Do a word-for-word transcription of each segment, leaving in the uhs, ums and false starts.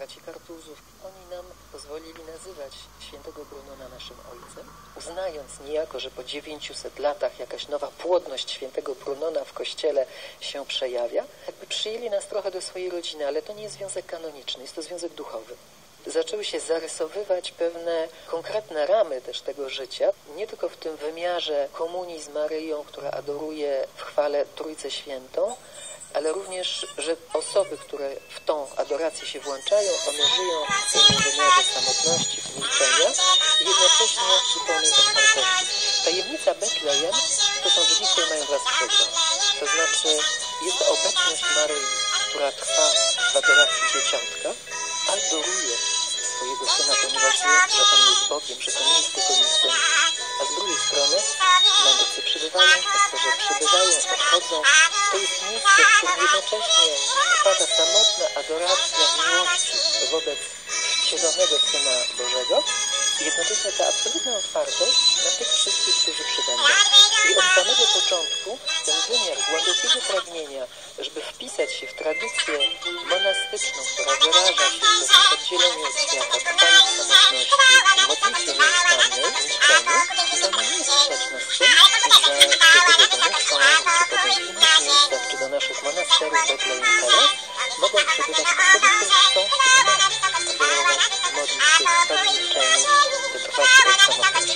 braci Kartuzów. Oni nam pozwolili nazywać świętego Brunona naszym ojcem, uznając niejako, że po dziewięciuset latach jakaś nowa płodność świętego Brunona w Kościele się przejawia. Jakby przyjęli nas trochę do swojej rodziny, ale to nie jest związek kanoniczny, jest to związek duchowy. Zaczęły się zarysowywać pewne konkretne ramy też tego życia, nie tylko w tym wymiarze komunii z Maryją, która adoruje w chwale Trójcę Świętą, ale również, że osoby, które w tą adorację się włączają, one żyją w tym wymiarze samotności, w milczenia i jednocześnie zupełnej otwartości. Tajemnica Betlejem to są dni, które mają dwa skrzydła. To znaczy jest to obecność Maryi, która trwa w adoracji dzieciątka, adoruje swojego Syna, ponieważ wie, że On jest Bogiem, że to nie jest tylko jej Syn. A z drugiej strony mędrcy przybywają, pasterze przybywają, odchodzą. To jest miejsce, w którym jednocześnie trwa ta samotna adoracja miłości wobec wcielonego Syna Bożego i jednocześnie ta absolutna otwartość na tych wszystkich, którzy przybędą. I od samego początku ten wymiar głębokiego pragnienia, żeby wpisać się w tradycję monastyczną, która wyraża się w tym oddzieleniu od świata, trwaniu w samotności i modlitwie nieustannej, milczeniu, to nie jest sprzeczne z tym, że do tego domostwa, czy to do innych miejscach, czy do naszych monasterów Betlejem teraz, mogą przybywać osoby, które chcą adorować, modlić się, trwać w milczeniu, trwać w samotności.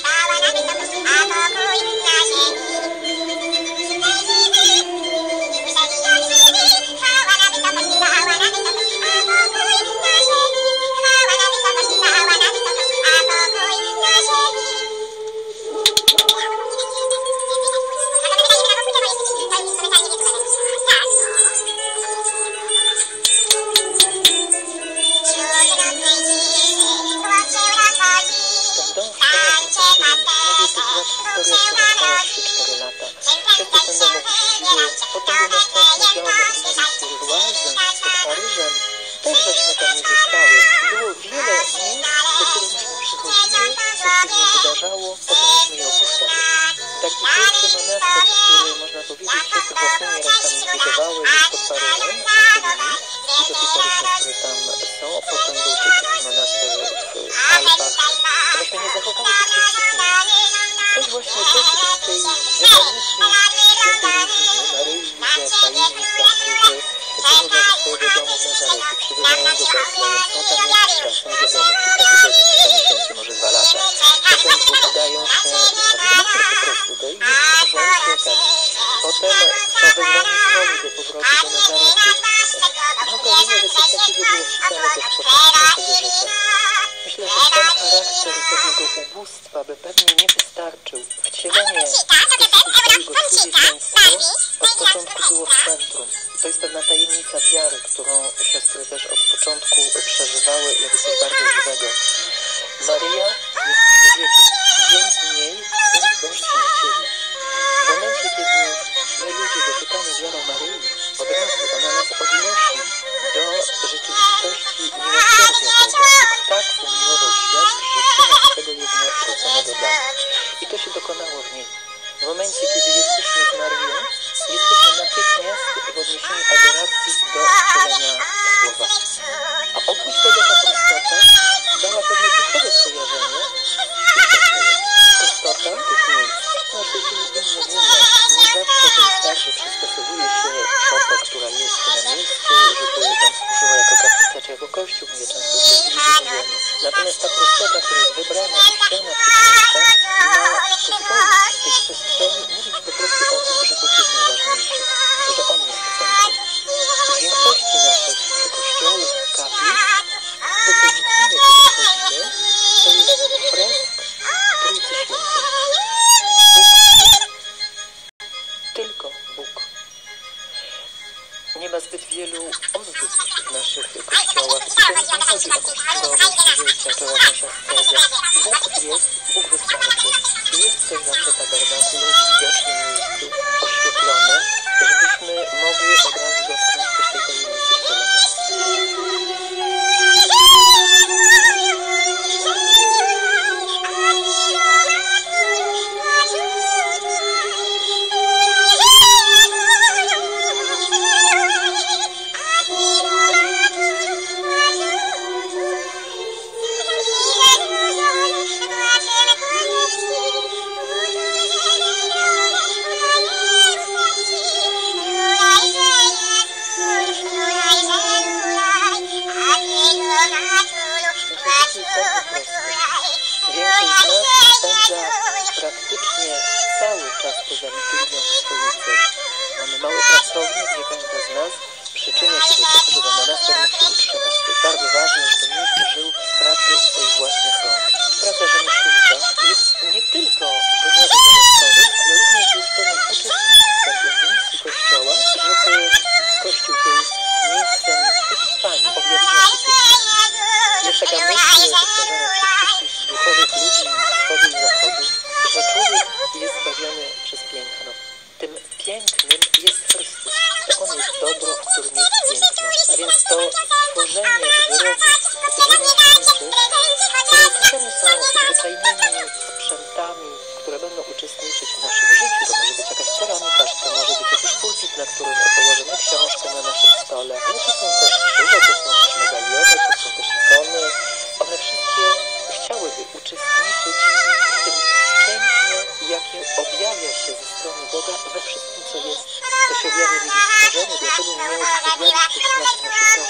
pracownię, gdzie każda z nas przyczynia się do tego, żeby monaster mógł się utrzymać. To jest bardzo ważne, żeby mnich żył z pracy swoich własnych rąk. Praca rzemieślnicza jest nie tylko wymiarem majątkowym, ale również jest pewnym uczestnictwem w misji Kościoła, żeby Kościół był miejscem wytrwania, objawienia się piękna. Jest taka myśl powtarzana przez wszystkich duchowych ludzi wschodu i zachodu, że człowiek jest zbawiony przez piękno. Tym pięknym jest Chrystus. To On jest dobro, w którym jest piękno. A więc to tworzenie wyrobów rzemieślniczych, które czasami są zwyczajnymi sprzętami, które będą uczestniczyć w naszym życiu. To może być jakaś ceramika, to może być jakiś pulpit, na którym położymy książkę na naszym stole. Ale to są też krzyże, to są też medaliony, to są też ikony. One wszystkie chciałyby uczestniczyć w tym pięknie, jakie objawia się ze strony Boga we wszystkim, co jest. To się objawia w Jego stworzeniu, dlaczego nie miałoby się objawić też w naszych rękach.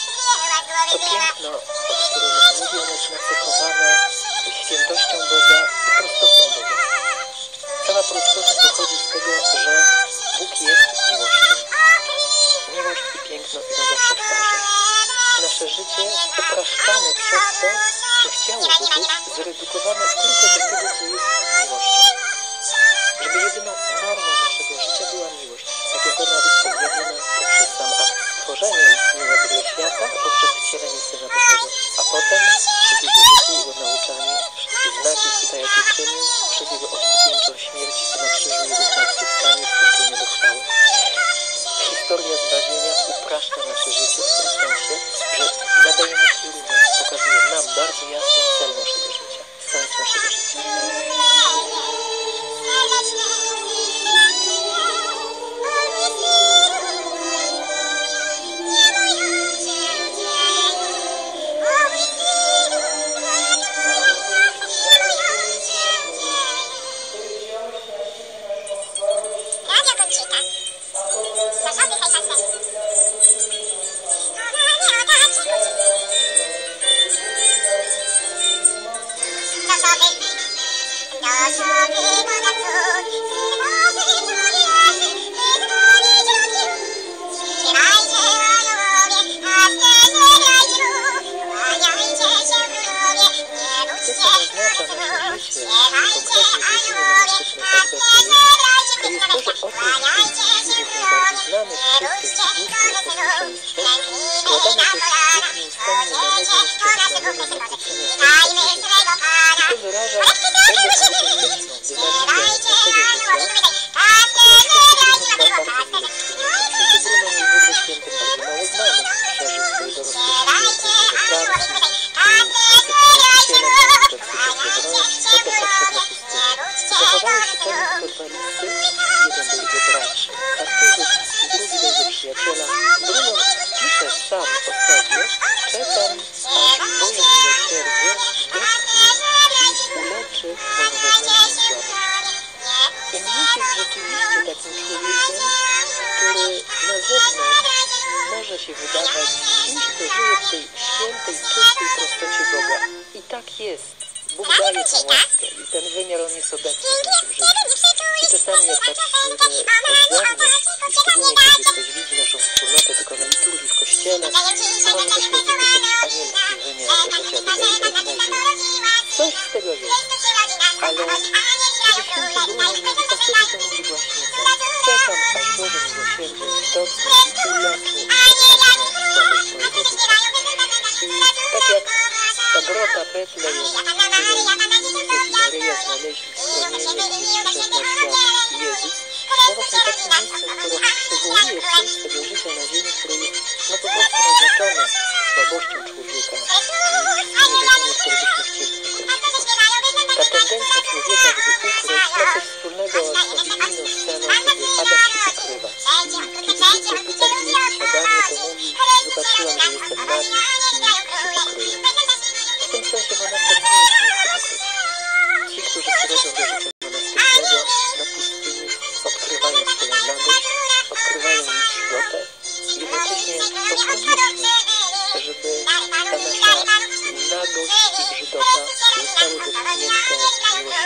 To piękno, o którym mówi, ono jest nacechowane świętością Boga i prostotą Boga. Cała prostota pochodzi z tego, że Bóg jest miłością. Miłość i piękno idą zawsze w parze. Nasze życie upraszczane przez to, że chciałoby być zredukowane tylko do tego, co jest miłością. Żeby jedyną normą naszego życia była miłość, tak jak ona jest objawiona poprzez sam akt stworzenia istnienia tego świata, poprzez wcielenie Syna Bożego, a potem przez Jego życie, Jego nauczanie, wszystkie znaki tutaj, jakie czynił, przez Jego odkupieńczą śmierć na krzyżu, Jego zmartwychwstanie, wstąpienie do chwały. Historia zbawienia upraszcza nasze życie w tym sensie, że nadaje nam kierunek, pokazuje nam bardzo jasno cel naszego życia, sens naszego życia.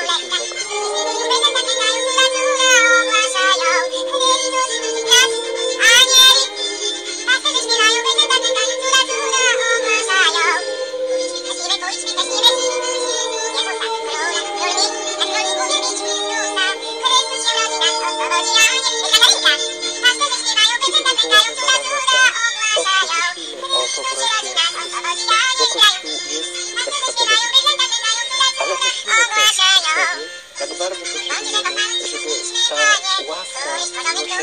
Thank you.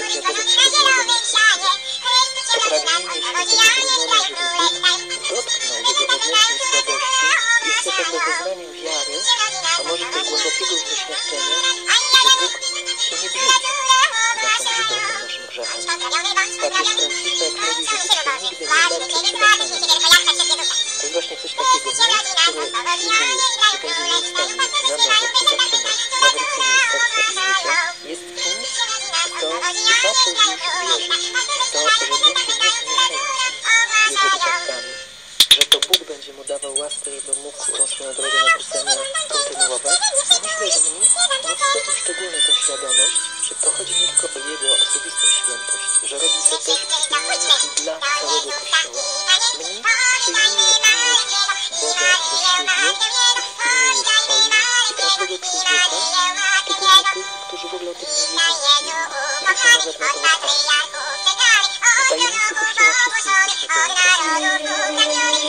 miłosierdzia tego przyszłego Mesjasza. To pragnienie świętego Brunona, żeby Bóg dotknął jego wewnętrznej słabości, jest zapewne wyznaniem wiary, a może też głębokiego doświadczenia, że Bóg się nie brzydzi naszą brzydotą, naszym grzechem. Papież Franciszek mówi, że Bóg się nigdy nie męczy przebaczaniem. To jest właśnie coś takiego, nie? Które ślubuje, że będzie nieustannie, na nowo, zaczynać, nawrócenie serca i życia, jest kimś, kto zaczął już wierzyć w to, że Bóg się nie zniechęci jego wypadkami, że to Bóg będzie mu dawał łaskę, żeby mógł tą swoją drogę nawrócenia kontynuować. I myślę, że mnie mocno tą szczególną tą świadomość, że to chodzi nie tylko o jego osobistą świętość, że robi to też w imieniu i dla całego Kościoła. Mnie przyjmuje miłość Boga do siebie w imieniu swoim i każdego człowieka, szczególnie tych, którzy w ogóle o tym nie wiedzą. Proszę nawet na to otwarcie. W tajemnicy Kościoła wszyscy jesteśmy połączeni.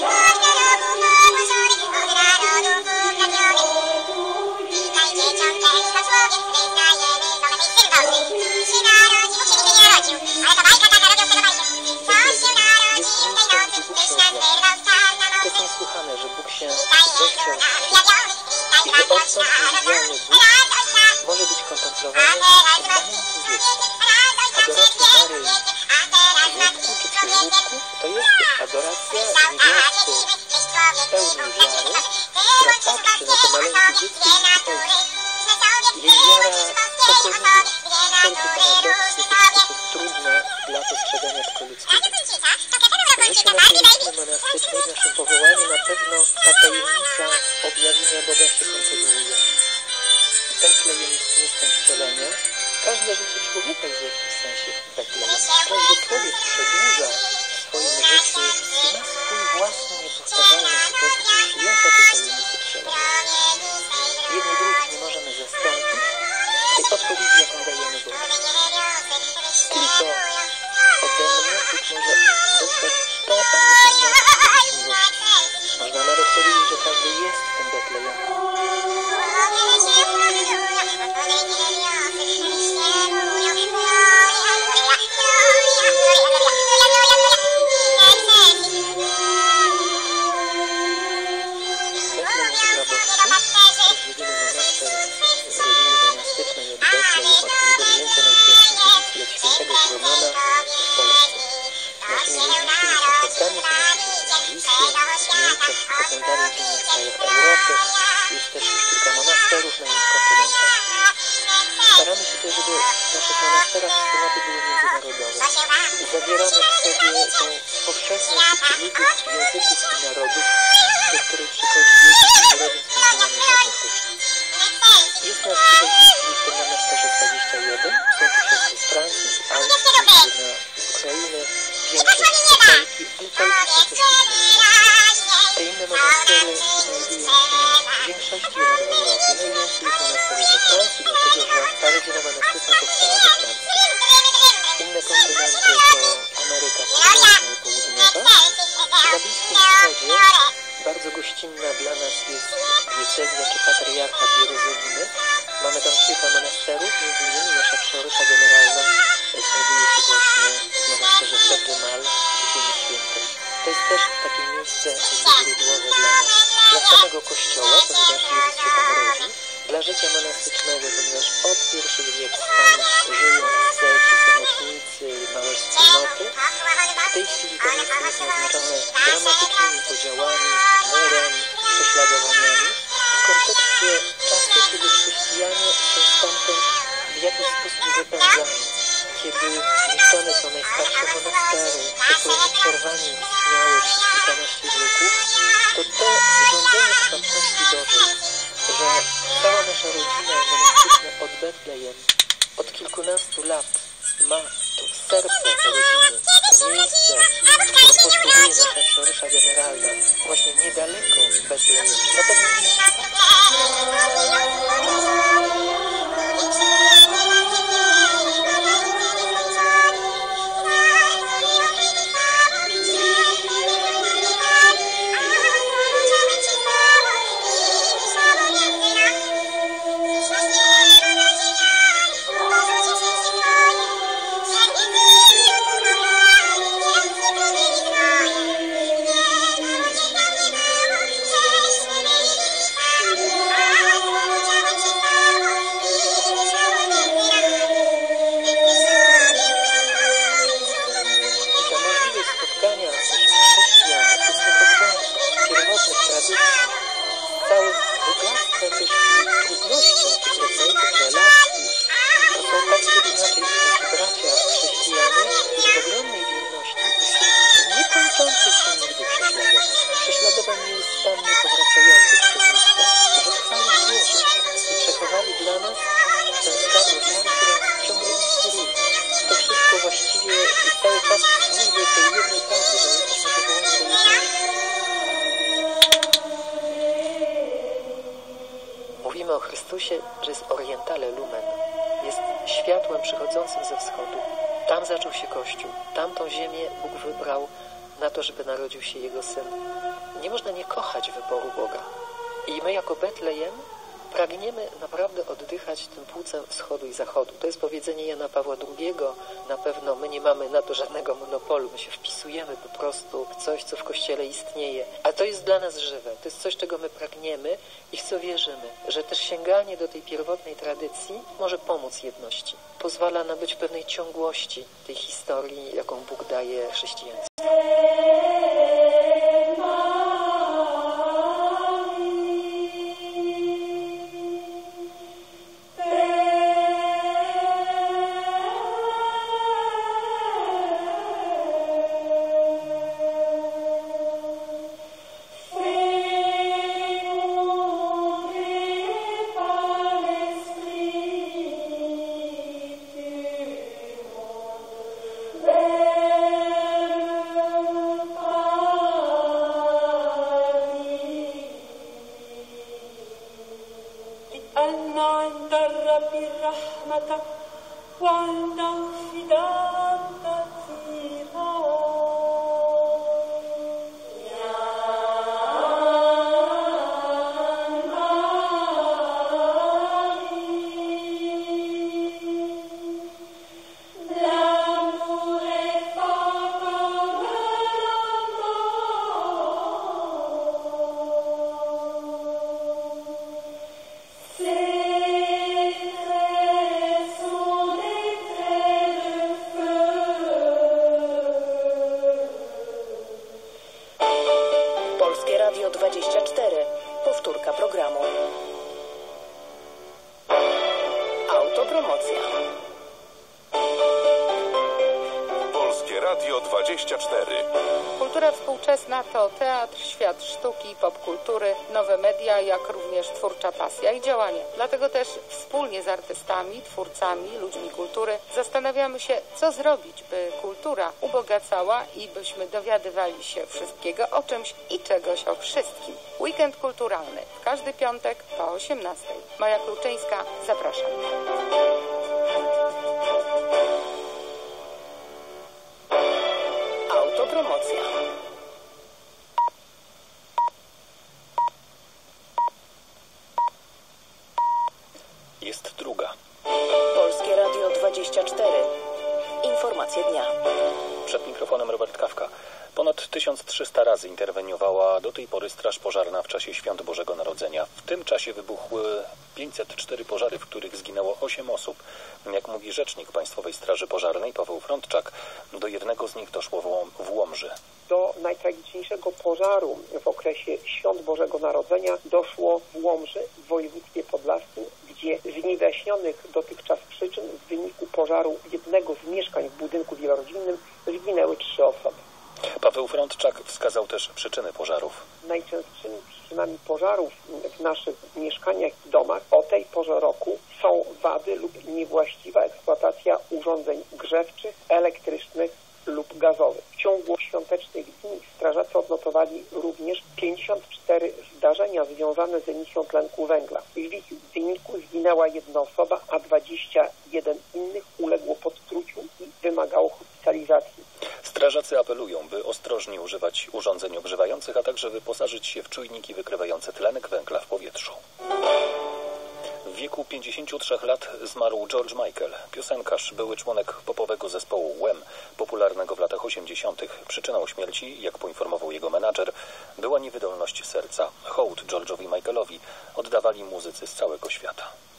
To jest niesłychane, że Bóg się zechciał i że odtąd niewidzialny Bóg może być kontemplowany w danym człowieku. Adoracja Maryi w łódku czy przy łódku to jest adoracja niewiasty pełnej wiary, która patrzy na to maleńkie dziecko i przychodzi. Jej wiara pokonuje wszelkie paradoksy, te wszystkie trudne dla postrzegania tylko ludzkiego. Życie naszej rodziny monastycznej, w naszym powołaniu na pewno ta tajemnica objawienia Boga się kontynuuje. Betlejem jest miejscem wcielenia. Każde życie człowieka jest w jakimś sensie Betlejem. Każdy człowiek przedłuża w swoim życiu i ma swój własny, niepowtarzalny sposób przyjęcia tej tajemnicy wcielenia. Jednej drugiej nie możemy zastąpić tej odpowiedzi, jaką dajemy Bogu. Tylko ode mnie być może dostać to, a nie inna odpowiedź miłości. Można nawet powiedzieć, że każdy jest tym Betlejem. Jest też już kilka monasterów na innych kontynentach. Staramy się też, żeby w naszych monasterach wspólnoty były międzynarodowe. Zawieramy w sobie tą powszechność ludów, języków i narodów, do której przychodzi Jezus i narodem spędzamy żadnych różnic. Jest nas tutaj w tym monasterze dwadzieścia jeden. Są tu siostry z Francji, z Austrii, z Ukrainy, większość z Polski, ale Polki są też inne. Te inne monastery znajdują się w większości jednak w Europie. Najwięcej jest monasterów we Francji, dlatego że ta rodzina monastyczna powstała we Francji. Inne kontynenty to Ameryka Północna i Południowa. Na Bliskim Wschodzie bardzo gościnna dla nas jest diecezja czy patriarchat Jerozolimy. Mamy tam kilka monasterów, między innymi nasza przeorysza generalna znajduje się właśnie w monasterze Fedrymal w Ziemi Świętej. To jest też takie miejsce źródłowe dla nas, dla samego Kościoła, ponieważ Jezus się tam rodzi, dla życia monastycznego, ponieważ od pierwszych wieków tam żyją asceci, samotnicy, małe wspólnoty. W tej chwili to miejsce jest naznaczone dramatycznymi podziałami, murem, prześladowaniami w kontekście czasu, kiedy chrześcijanie są stamtąd w jakiś sposób wypędzani, kiedy niszczone są najstarsze monastery, te przerwanie istniały przez kilkanaście wieków, to to wyrządzenie statności Bożej, że cała nasza rodzina monastyczna od Betlejem od kilkunastu lat ma to serce rodziny, to miejsce, w którym posługuje nasza przeorysza generalna, właśnie niedaleko Betlejem. Na pewno nie jest o Chrystusie, że jest orientale lumen. Jest światłem przychodzącym ze wschodu. Tam zaczął się Kościół. Tamtą ziemię Bóg wybrał na to, żeby narodził się Jego Syn. Nie można nie kochać wyboru Boga. I my jako Betlejem pragniemy naprawdę oddychać tym płucem wschodu i zachodu. To jest powiedzenie Jana Pawła drugiego. Na pewno my nie mamy na to żadnego monopolu. My się wpisujemy po prostu w coś, co w Kościele istnieje. A to jest dla nas żywe. To jest coś, czego my pragniemy i w co wierzymy. Że też sięganie do tej pierwotnej tradycji może pomóc jedności. Pozwala nam być w pewnej ciągłości tej historii, jaką Bóg daje chrześcijaństwu. Kultura współczesna to teatr, świat sztuki, popkultury, nowe media, jak również twórcza pasja i działanie. Dlatego też wspólnie z artystami, twórcami, ludźmi kultury zastanawiamy się, co zrobić, by kultura ubogacała i byśmy dowiadywali się wszystkiego o czymś i czegoś o wszystkim. Weekend kulturalny w każdy piątek po osiemnastej. Maja Kluczyńska, zapraszam. Autopromocja. Jest druga. Polskie Radio dwadzieścia cztery. Informacje dnia. Przed mikrofonem Robert Kawka. Ponad tysiąc trzysta razy interweniowała do tej pory Straż Pożarna w czasie Świąt Bożego Narodzenia. W tym czasie wybuchły pięćset cztery pożary, w których zginęło osiem osób. Jak mówi rzecznik Państwowej Straży Pożarnej Paweł Frądczak, do jednego z nich doszło w Łomży. Do najtragiczniejszego pożaru w okresie Świąt Bożego Narodzenia doszło w Łomży w województwie podlaskim, gdzie z niewyjaśnionych dotychczas przyczyn w wyniku pożaru jednego z mieszkań w budynku wielorodzinnym zginęły trzy osoby. Paweł Frądczak wskazał też przyczyny pożarów. Najczęstszymi przyczynami pożarów w naszych mieszkaniach i domach o tej porze roku są wady lub niewłaściwa eksploatacja urządzeń grzewczych, elektrycznych lub gazowych. W ciągu świątecznych dni strażacy odnotowali również pięćdziesiąt cztery zdarzenia związane z emisją tlenku węgla. W ich wyniku zginęła jedna osoba, a dwadzieścia jeden innych uległo podtruciu i wymagało hospitalizacji. Strażacy apelują, by ostrożnie używać urządzeń ogrzewających, a także wyposażyć się w czujniki wykrywające tlenek węgla w powietrzu. W wieku pięćdziesięciu trzech lat zmarł George Michael, piosenkarz, były członek popowego zespołu Wham, popularnego w latach osiemdziesiątych. Przyczyną śmierci, jak poinformował jego menadżer, była niewydolność serca. Hołd George'owi Michaelowi oddawali muzycy z całego świata.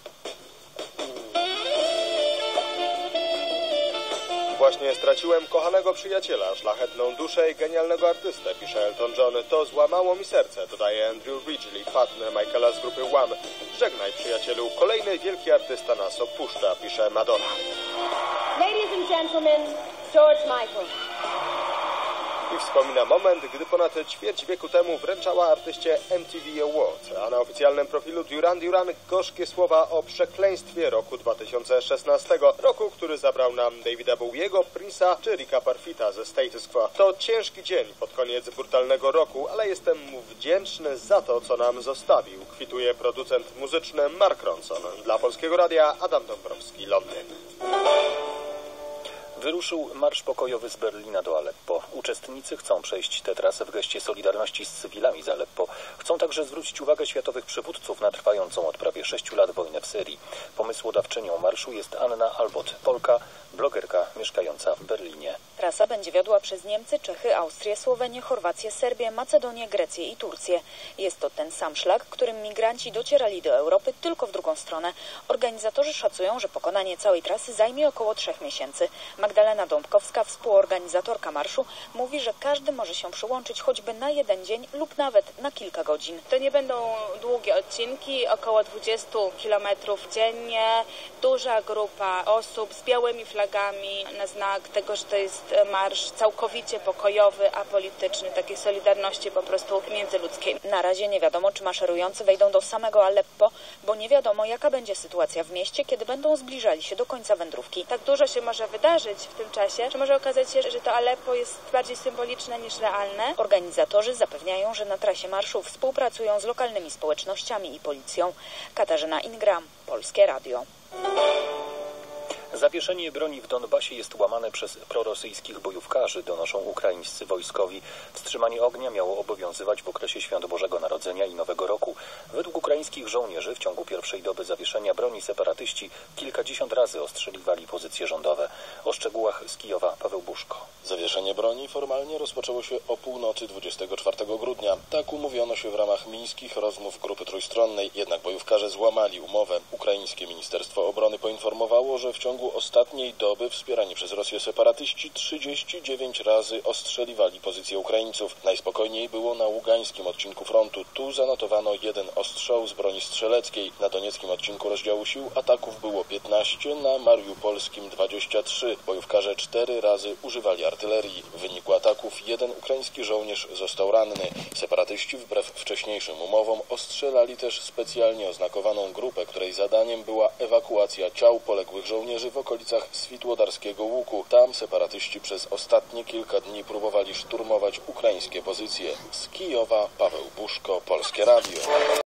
Właśnie straciłem kochanego przyjaciela, szlachetną duszę i genialnego artystę, pisze Elton John. To złamało mi serce, dodaje Andrew Ridgeley, partner Michaela z grupy Wham. Żegnaj, przyjacielu, kolejny wielki artysta nas opuszcza, pisze Madonna. Ladies and gentlemen, George Michael. i wspomina moment, gdy ponad ćwierć wieku temu wręczała artyście M T V Awards, a na oficjalnym profilu Duran Duran gorzkie słowa o przekleństwie roku dwa tysiące szesnastego, roku, który zabrał nam Davida Bowiego, Prince'a czy Ricka Parfita ze Status Quo. To ciężki dzień pod koniec brutalnego roku, ale jestem mu wdzięczny za to, co nam zostawił, kwituje producent muzyczny Mark Ronson. Dla Polskiego Radia Adam Dąbrowski, Londyn. Wyruszył marsz pokojowy z Berlina do Aleppo. Uczestnicy chcą przejść tę trasę w geście solidarności z cywilami z Aleppo. Chcą także zwrócić uwagę światowych przywódców na trwającą od prawie sześciu lat wojnę w Syrii. Pomysłodawczynią marszu jest Anna Albot, Polka, blogerka mieszkająca w Berlinie. Trasa będzie wiodła przez Niemcy, Czechy, Austrię, Słowenię, Chorwację, Serbię, Macedonię, Grecję i Turcję. Jest to ten sam szlak, którym migranci docierali do Europy, tylko w drugą stronę. Organizatorzy szacują, że pokonanie całej trasy zajmie około trzech miesięcy. Magdalena Dąbkowska, współorganizatorka marszu, mówi, że każdy może się przyłączyć choćby na jeden dzień lub nawet na kilka godzin. To nie będą długie odcinki, około dwadzieścia kilometrów dziennie, duża grupa osób z białymi flagami na znak tego, że to jest marsz całkowicie pokojowy, apolityczny, takiej solidarności po prostu międzyludzkiej. Na razie nie wiadomo, czy maszerujący wejdą do samego Aleppo, bo nie wiadomo, jaka będzie sytuacja w mieście, kiedy będą zbliżali się do końca wędrówki. Tak dużo się może wydarzyć w tym czasie, że może okazać się, że to Aleppo jest bardziej symboliczne niż realne. Organizatorzy zapewniają, że na trasie marszu współpracują z lokalnymi społecznościami i policją. Katarzyna Ingram, Polskie Radio. Zawieszenie broni w Donbasie jest łamane przez prorosyjskich bojówkarzy, donoszą ukraińscy wojskowi. Wstrzymanie ognia miało obowiązywać w okresie Świąt Bożego Narodzenia i Nowego Roku. Według ukraińskich żołnierzy w ciągu pierwszej doby zawieszenia broni separatyści kilkadziesiąt razy ostrzeliwali pozycje rządowe. O szczegółach z Kijowa Paweł Buszko. Zawieszenie broni formalnie rozpoczęło się o północy dwudziestego czwartego grudnia. Tak umówiono się w ramach mińskich rozmów grupy trójstronnej, jednak bojówkarze złamali umowę. Ukraińskie Ministerstwo Obrony poinformowało, że w ciągu ostatniej doby wspierani przez Rosję separatyści trzydzieści dziewięć razy ostrzeliwali pozycje Ukraińców. Najspokojniej było na ługańskim odcinku frontu. Tu zanotowano jeden ostrzał z broni strzeleckiej. Na donieckim odcinku rozdziału sił ataków było piętnaście, na mariupolskim dwadzieścia trzy. Bojówkarze cztery razy używali artylerii. W wyniku ataków jeden ukraiński żołnierz został ranny. Separatyści wbrew wcześniejszym umowom ostrzelali też specjalnie oznakowaną grupę, której zadaniem była ewakuacja ciał poległych żołnierzy w okolicach Switłodarskiego Łuku. Tam separatyści przez ostatnie kilka dni próbowali szturmować ukraińskie pozycje. Z Kijowa Paweł Buszko, Polskie Radio.